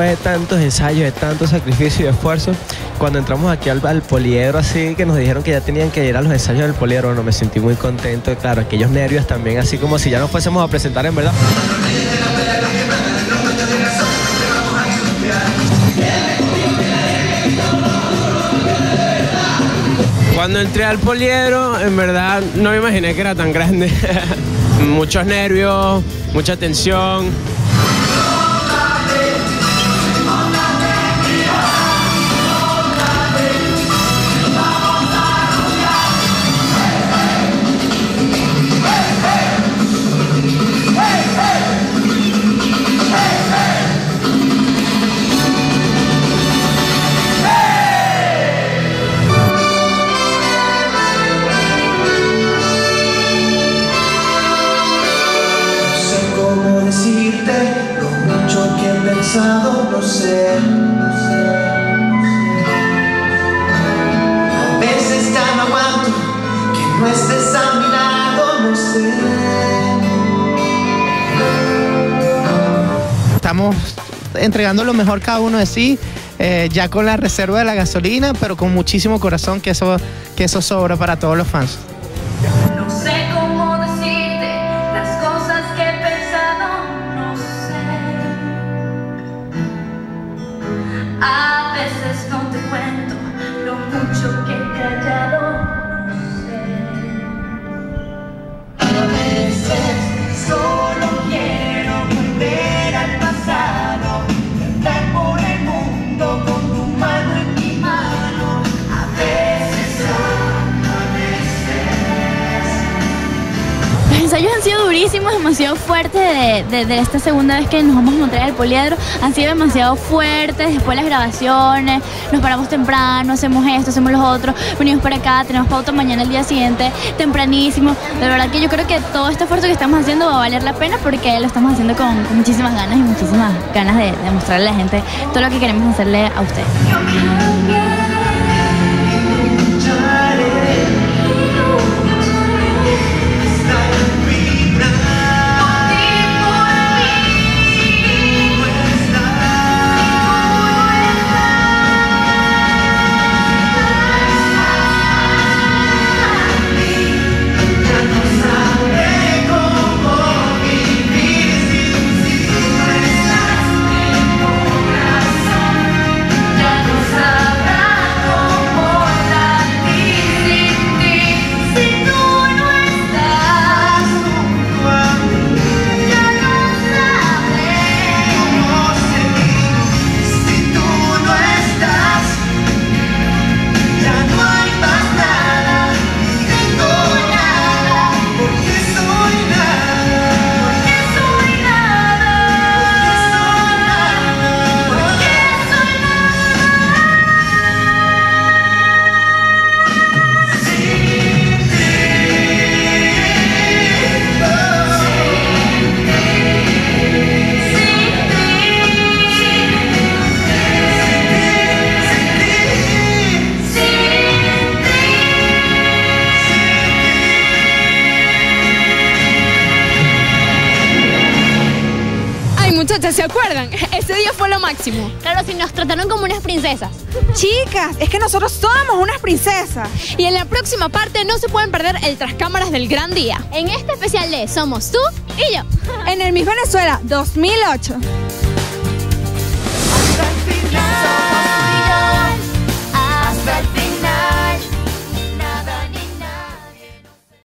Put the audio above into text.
después de tantos ensayos, de tanto sacrificio y esfuerzo, cuando entramos aquí al poliedro, así que nos dijeron que ya tenían que ir a los ensayos del poliedro, bueno, me sentí muy contento. Y claro, aquellos nervios también, así como si ya nos fuésemos a presentar en verdad. Cuando entré al poliedro, en verdad no me imaginé que era tan grande. Muchos nervios, mucha tensión. No sé, a veces ya no aguanto que no estés a mi lado, no sé. Estamos entregando lo mejor cada uno de sí, ya con la reserva de la gasolina, pero con muchísimo corazón, que eso sobra para todos los fans. No sé cómo decirte las cosas que he pensado, no sé. A veces no te cuento lo mucho que he callado, no sé. A veces solo quiero volver al pasado, andar por el mundo con tu mano en mi mano. A veces, Los ensayos han sido durísimos, demasiado fuertes de esta segunda vez que nos vamos a montar al poliedro. Han sido demasiado fuertes. Después las grabaciones, nos paramos temprano, hacemos esto, hacemos lo otro, venimos para acá, tenemos pauta mañana el día siguiente, tempranísimo. De verdad que yo creo que todo este esfuerzo que estamos haciendo va a valer la pena, porque lo estamos haciendo con muchísimas ganas y muchísimas ganas de mostrarle a la gente todo lo que queremos hacerle a ustedes. Muchachas, ¿se acuerdan? Ese día fue lo máximo. Claro, si nos trataron como unas princesas. Chicas, es que nosotros somos unas princesas. Y en la próxima parte no se pueden perder el Tras Cámaras del gran día. En este especial de Somos tú y yo. En el Miss Venezuela 2008. Hasta el final.